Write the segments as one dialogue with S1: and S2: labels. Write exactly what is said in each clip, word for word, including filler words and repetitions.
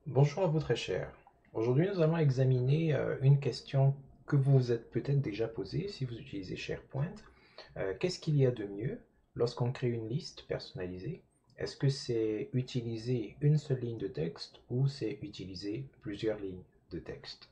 S1: Bonjour à vous très cher. Aujourd'hui, nous allons examiner euh, une question que vous vous êtes peut-être déjà posée si vous utilisez SharePoint. Euh, qu'est-ce qu'il y a de mieux lorsqu'on crée une liste personnalisée? Est-ce que c'est utiliser une seule ligne de texte ou c'est utiliser plusieurs lignes de texte?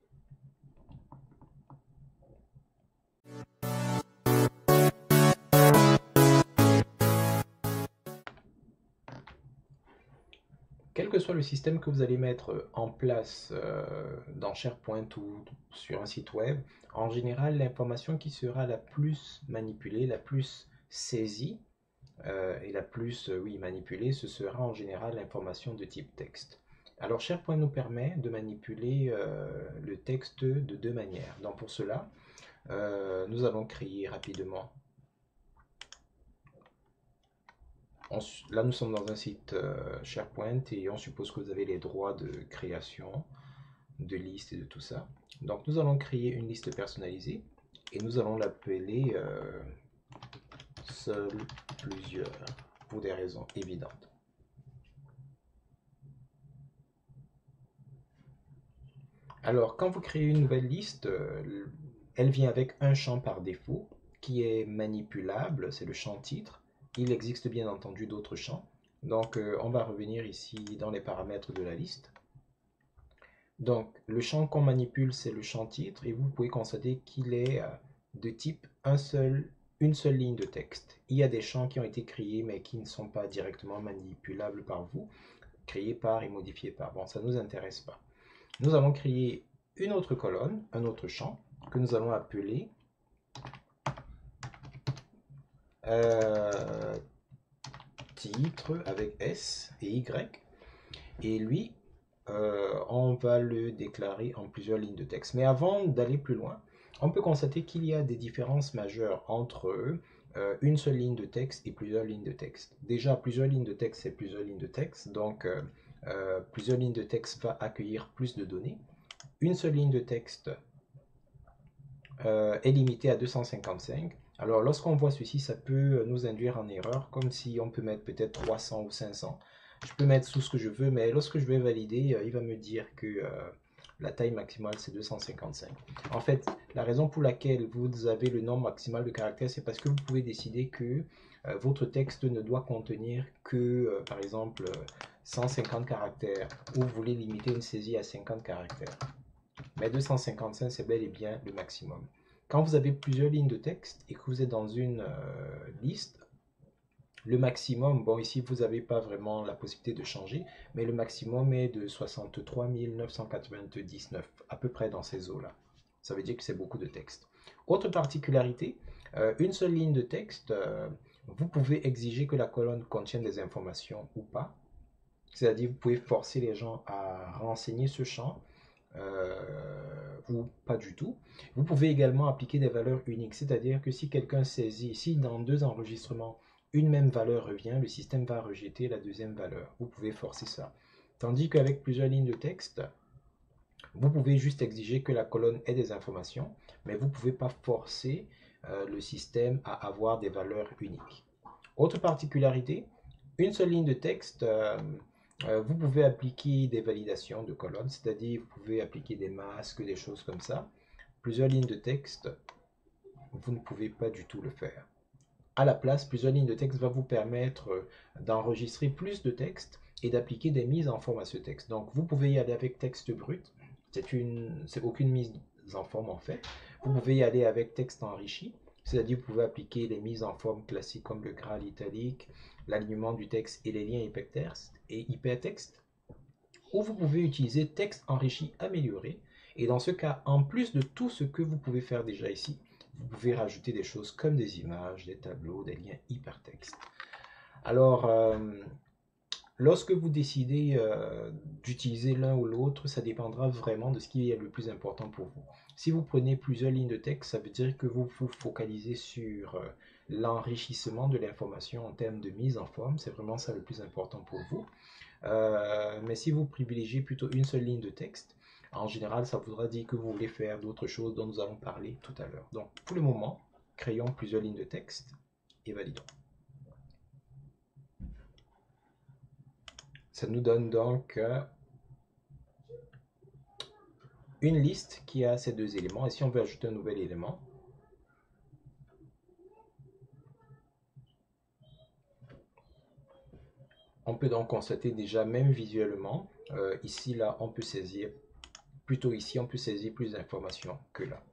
S1: Quel que soit le système que vous allez mettre en place euh, dans SharePoint ou sur un site web, en général, l'information qui sera la plus manipulée, la plus saisie, euh, et la plus euh, oui, manipulée, ce sera en général l'information de type texte. Alors SharePoint nous permet de manipuler euh, le texte de deux manières. Donc pour cela, euh, nous allons créer rapidement. On, là, nous sommes dans un site euh, SharePoint et on suppose que vous avez les droits de création, de listes et de tout ça. Donc nous allons créer une liste personnalisée et nous allons l'appeler euh, seul plusieurs pour des raisons évidentes. Alors, quand vous créez une nouvelle liste, euh, elle vient avec un champ par défaut qui est manipulable, c'est le champ titre. Il existe bien entendu d'autres champs. Donc, euh, on va revenir ici dans les paramètres de la liste. Donc, le champ qu'on manipule, c'est le champ titre et vous pouvez constater qu'il est euh, de type un seul, une seule ligne de texte. Il y a des champs qui ont été créés mais qui ne sont pas directement manipulables par vous, créés par et modifiés par. Bon, ça ne nous intéresse pas. Nous allons créer une autre colonne, un autre champ, que nous allons appeler euh, titre avec S et Y. Et lui, euh, on va le déclarer en plusieurs lignes de texte. Mais avant d'aller plus loin, on peut constater qu'il y a des différences majeures entre euh, une seule ligne de texte et plusieurs lignes de texte. Déjà, plusieurs lignes de texte, c'est plusieurs lignes de texte. Donc, euh, euh, plusieurs lignes de texte va accueillir plus de données. Une seule ligne de texte euh, est limité à deux cent cinquante-cinq. Alors lorsqu'on voit ceci, ça peut nous induire en erreur, comme si on peut mettre peut-être trois cents ou cinq cents. Je peux mettre tout ce que je veux, mais lorsque je vais valider, euh, il va me dire que euh, la taille maximale c'est deux cent cinquante-cinq. En fait, la raison pour laquelle vous avez le nombre maximal de caractères, c'est parce que vous pouvez décider que euh, votre texte ne doit contenir que, euh, par exemple, cent cinquante caractères, ou vous voulez limiter une saisie à cinquante caractères. Mais deux cent cinquante-cinq, c'est bel et bien le maximum. Quand vous avez plusieurs lignes de texte et que vous êtes dans une euh, liste, le maximum, bon ici vous n'avez pas vraiment la possibilité de changer, mais le maximum est de soixante-trois mille neuf cent quatre-vingt-dix-neuf, à peu près dans ces eaux-là. Ça veut dire que c'est beaucoup de texte. Autre particularité, euh, une seule ligne de texte, euh, vous pouvez exiger que la colonne contienne des informations ou pas. C'est-à-dire vous pouvez forcer les gens à renseigner ce champ euh, ou pas du tout. Vous pouvez également appliquer des valeurs uniques, c'est-à-dire que si quelqu'un saisit, si dans deux enregistrements, une même valeur revient, le système va rejeter la deuxième valeur. Vous pouvez forcer ça. Tandis qu'avec plusieurs lignes de texte, vous pouvez juste exiger que la colonne ait des informations, mais vous ne pouvez pas forcer euh, le système à avoir des valeurs uniques. Autre particularité, une seule ligne de texte, euh, euh, vous pouvez appliquer des validations de colonnes, c'est-à-dire vous pouvez appliquer des masques, des choses comme ça. Plusieurs lignes de texte, vous ne pouvez pas du tout le faire. À la place, plusieurs lignes de texte va vous permettre euh, d'enregistrer plus de texte et d'appliquer des mises en forme à ce texte. Donc vous pouvez y aller avec texte brut, c'est une, c'est aucune mise en forme en fait. Vous pouvez y aller avec texte enrichi, c'est-à-dire vous pouvez appliquer les mises en forme classiques comme le gras, l'italique, l'alignement du texte et les liens hypertextes et hypertexte. Ou vous pouvez utiliser texte enrichi amélioré. Et dans ce cas, en plus de tout ce que vous pouvez faire déjà ici, vous pouvez rajouter des choses comme des images, des tableaux, des liens hypertextes. Alors, euh, lorsque vous décidez euh, d'utiliser l'un ou l'autre, ça dépendra vraiment de ce qui est le plus important pour vous. Si vous prenez plusieurs lignes de texte, ça veut dire que vous vous focalisez sur euh, l'enrichissement de l'information en termes de mise en forme. C'est vraiment ça le plus important pour vous. Euh, mais si vous privilégiez plutôt une seule ligne de texte, en général, ça voudra dire que vous voulez faire d'autres choses dont nous allons parler tout à l'heure. Donc, pour le moment, créons plusieurs lignes de texte et validons. Ça nous donne donc euh, une liste qui a ces deux éléments. Et si on veut ajouter un nouvel élément, on peut donc constater déjà, même visuellement, euh, ici, là, on peut saisir, plutôt ici, on peut saisir plus d'informations que là.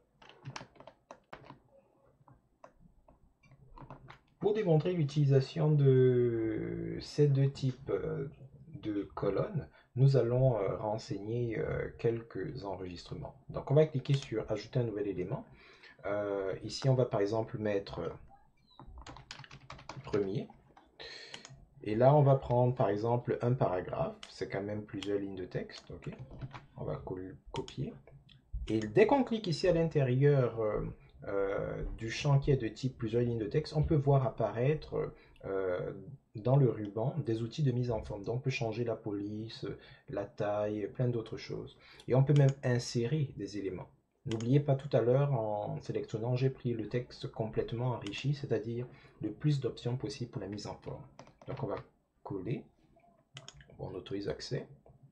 S1: Pour démontrer l'utilisation de ces deux types de colonnes, nous allons euh, renseigner euh, quelques enregistrements. Donc on va cliquer sur ajouter un nouvel élément. Euh, ici on va par exemple mettre premier. Et là on va prendre par exemple un paragraphe. C'est quand même plusieurs lignes de texte. Okay. On va copier. Et dès qu'on clique ici à l'intérieur euh, euh, du champ qui est de type plusieurs lignes de texte, on peut voir apparaître euh, dans le ruban des outils de mise en forme. Donc on peut changer la police, la taille, plein d'autres choses. Et on peut même insérer des éléments. N'oubliez pas tout à l'heure, en sélectionnant, j'ai pris le texte complètement enrichi, c'est-à-dire le plus d'options possibles pour la mise en forme. Donc on va coller, on autorise accès.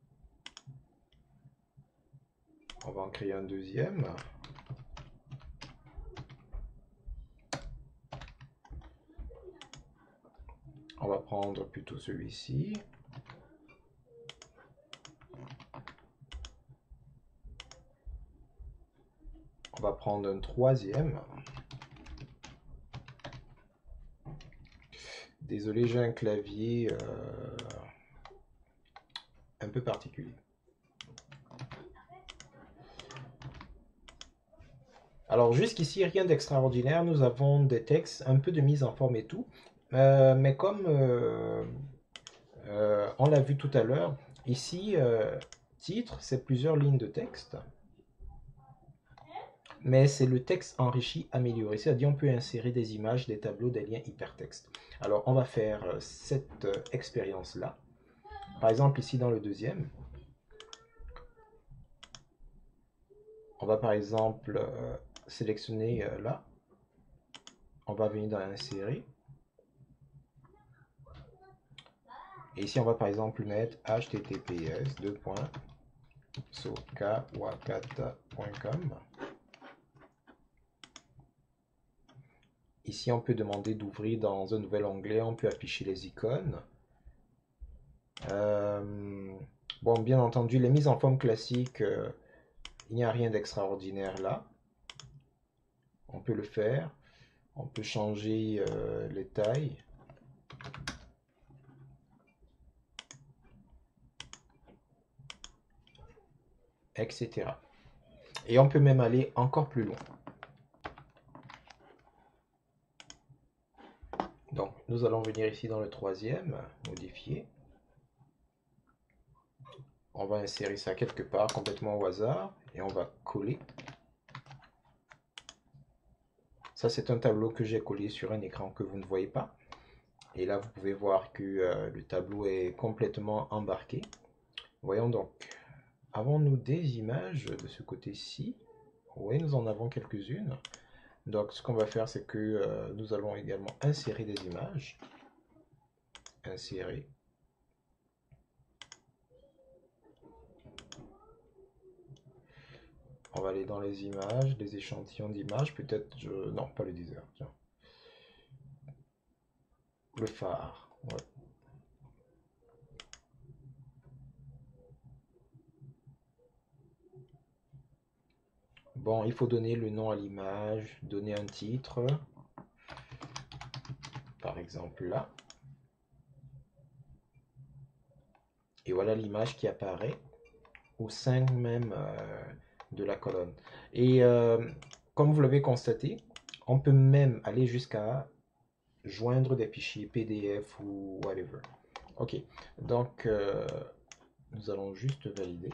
S1: On va en créer un deuxième. On va prendre plutôt celui-ci. On va prendre un troisième. Désolé, j'ai un clavier euh, un peu particulier. Alors jusqu'ici, rien d'extraordinaire. Nous avons des textes, un peu de mise en forme et tout. Euh, mais comme euh, euh, on l'a vu tout à l'heure, ici, euh, titre, c'est plusieurs lignes de texte. Mais c'est le texte enrichi, amélioré. C'est-à-dire on peut insérer des images, des tableaux, des liens hypertextes. Alors on va faire cette euh, expérience-là. Par exemple ici dans le deuxième, on va par exemple euh, sélectionner euh, là. On va venir dans insérer. Et ici on va par exemple mettre h t t p s deux points sokawakata point com. Ici, on peut demander d'ouvrir dans un nouvel onglet. On peut afficher les icônes. Euh, bon, bien entendu, les mises en forme classiques, euh, il n'y a rien d'extraordinaire là. On peut le faire. On peut changer euh, les tailles. Etc. Et on peut même aller encore plus loin. Donc, nous allons venir ici dans le troisième, modifier. On va insérer ça quelque part, complètement au hasard, et on va coller. Ça, c'est un tableau que j'ai collé sur un écran que vous ne voyez pas. Et là, vous pouvez voir que euh, le tableau est complètement embarqué. Voyons donc. Avons-nous des images de ce côté-ci? Oui, nous en avons quelques-unes. Donc, ce qu'on va faire, c'est que euh, nous allons également insérer des images. Insérer. On va aller dans les images, des échantillons d'images. Peut-être, je... non, pas le désert. Tiens. Le phare. Ouais. Bon, il faut donner le nom à l'image, donner un titre. Par exemple là. Et voilà l'image qui apparaît au sein même euh, de la colonne. Et euh, comme vous l'avez constaté, on peut même aller jusqu'à joindre des fichiers P D F ou whatever. Ok, donc euh, nous allons juste valider,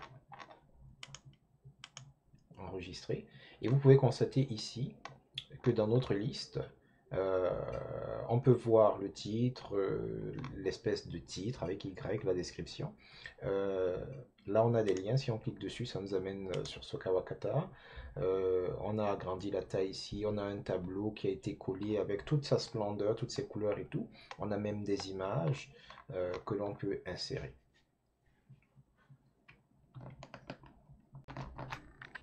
S1: enregistrer. Et vous pouvez constater ici que dans notre liste, euh, on peut voir le titre, euh, l'espèce de titre avec Y, la description. Euh, là, on a des liens. Si on clique dessus, ça nous amène sur Sokawakata. Euh, on a agrandi la taille ici. On a un tableau qui a été collé avec toute sa splendeur, toutes ses couleurs et tout. On a même des images euh, que l'on peut insérer.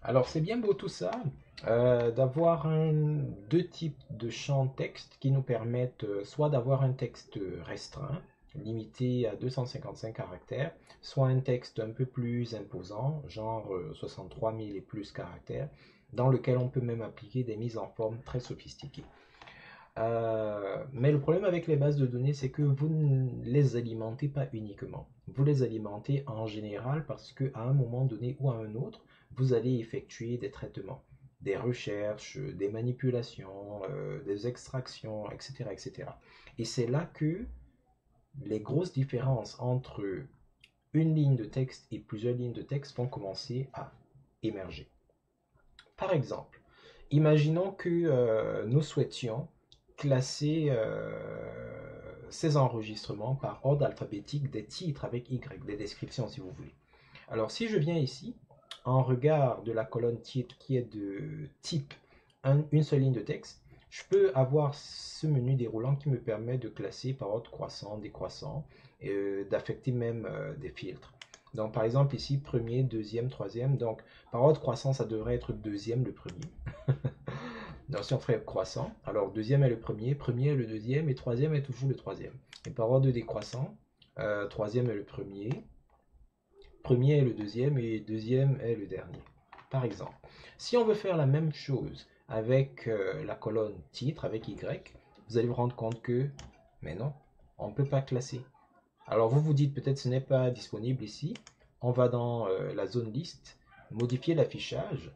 S1: Alors c'est bien beau tout ça, euh, d'avoir un- deux types de champs texte qui nous permettent euh, soit d'avoir un texte restreint, limité à deux cent cinquante-cinq caractères, soit un texte un peu plus imposant, genre euh, soixante-trois mille et plus caractères, dans lequel on peut même appliquer des mises en forme très sophistiquées. Euh, mais le problème avec les bases de données, c'est que vous ne les alimentez pas uniquement. Vous les alimentez en général parce qu'à un moment donné ou à un autre, vous allez effectuer des traitements, des recherches, des manipulations, euh, des extractions, et cetera, et cetera. Et c'est là que les grosses différences entre une ligne de texte et plusieurs lignes de texte vont commencer à émerger. Par exemple, imaginons que euh, nous souhaitions classer euh, ces enregistrements par ordre alphabétique des titres avec Y, des descriptions si vous voulez. Alors si je viens ici, en regard de la colonne titre qui est de type un, une seule ligne de texte, je peux avoir ce menu déroulant qui me permet de classer par ordre croissant, décroissant, et euh, d'affecter même euh, des filtres. Donc par exemple ici, premier, deuxième, troisième. Donc par ordre croissant, ça devrait être deuxième le premier. Donc si on ferait croissant, alors deuxième est le premier, premier est le deuxième et troisième est toujours le troisième. Et par ordre décroissant, euh, troisième est le premier, premier est le deuxième et deuxième est le dernier. Par exemple, si on veut faire la même chose avec euh, la colonne titre, avec Y, vous allez vous rendre compte que, mais non, on ne peut pas classer. Alors vous vous dites peut-être ce n'est pas disponible ici. On va dans euh, la zone liste, modifier l'affichage.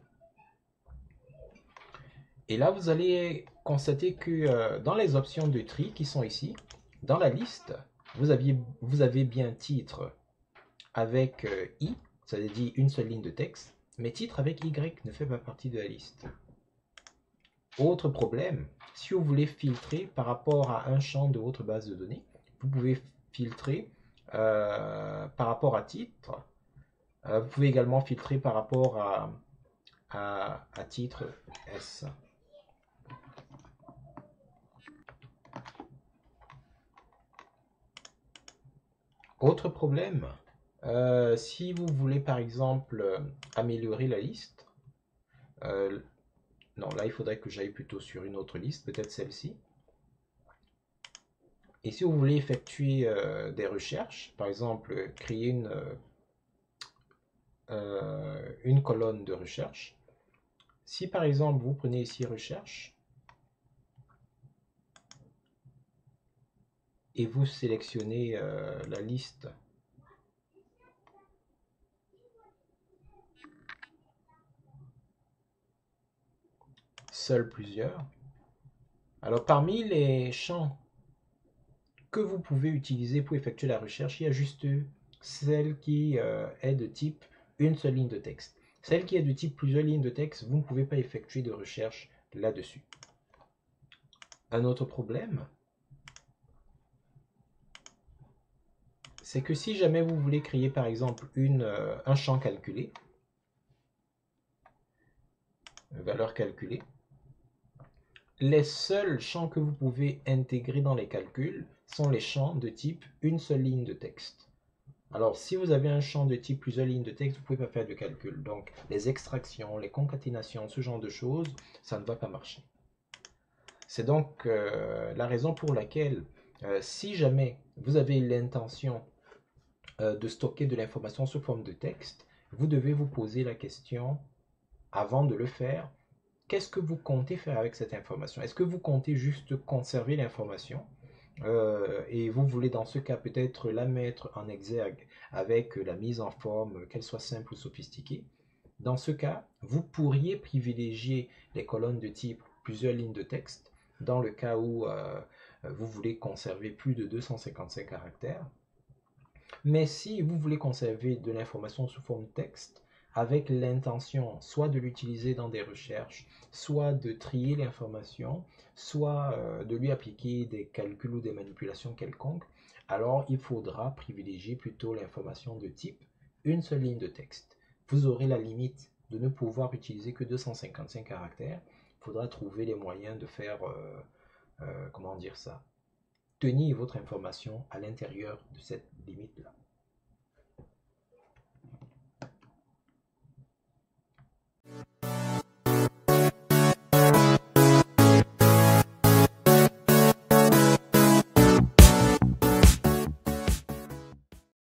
S1: Et là, vous allez constater que euh, dans les options de tri qui sont ici, dans la liste, vous, aviez, vous avez bien titre avec euh, I, ça veut dire une seule ligne de texte, mais titre avec Y ne fait pas partie de la liste. Autre problème, si vous voulez filtrer par rapport à un champ de votre base de données, vous pouvez filtrer euh, par rapport à titre. Euh, vous pouvez également filtrer par rapport à, à, à titre S. Autre problème, euh, si vous voulez par exemple euh, améliorer la liste, euh, non là il faudrait que j'aille plutôt sur une autre liste, peut-être celle-ci. Et si vous voulez effectuer euh, des recherches, par exemple créer une, euh, une colonne de recherche, si par exemple vous prenez ici recherche et vous sélectionnez euh, la liste seul plusieurs, alors parmi les champs que vous pouvez utiliser pour effectuer la recherche, il y a juste celle qui euh, est de type une seule ligne de texte. Celle qui est de type plusieurs lignes de texte, vous ne pouvez pas effectuer de recherche là-dessus. Un autre problème, c'est que si jamais vous voulez créer par exemple une, euh, un champ calculé, valeur calculée, les seuls champs que vous pouvez intégrer dans les calculs sont les champs de type une seule ligne de texte. Alors, si vous avez un champ de type plusieurs lignes de texte, vous ne pouvez pas faire de calcul. Donc, les extractions, les concaténations, ce genre de choses, ça ne va pas marcher. C'est donc euh, la raison pour laquelle, euh, si jamais vous avez l'intention euh, de stocker de l'information sous forme de texte, vous devez vous poser la question, avant de le faire, qu'est-ce que vous comptez faire avec cette information? Est-ce que vous comptez juste conserver l'information euh, et vous voulez dans ce cas peut-être la mettre en exergue avec la mise en forme, qu'elle soit simple ou sophistiquée? Dans ce cas, vous pourriez privilégier les colonnes de type plusieurs lignes de texte dans le cas où euh, vous voulez conserver plus de deux cent cinquante-cinq caractères. Mais si vous voulez conserver de l'information sous forme de texte, avec l'intention soit de l'utiliser dans des recherches, soit de trier l'information, soit euh, de lui appliquer des calculs ou des manipulations quelconques, alors il faudra privilégier plutôt l'information de type une seule ligne de texte. Vous aurez la limite de ne pouvoir utiliser que deux cent cinquante-cinq caractères. Il faudra trouver les moyens de faire, euh, euh, comment dire ça, tenir votre information à l'intérieur de cette limite-là.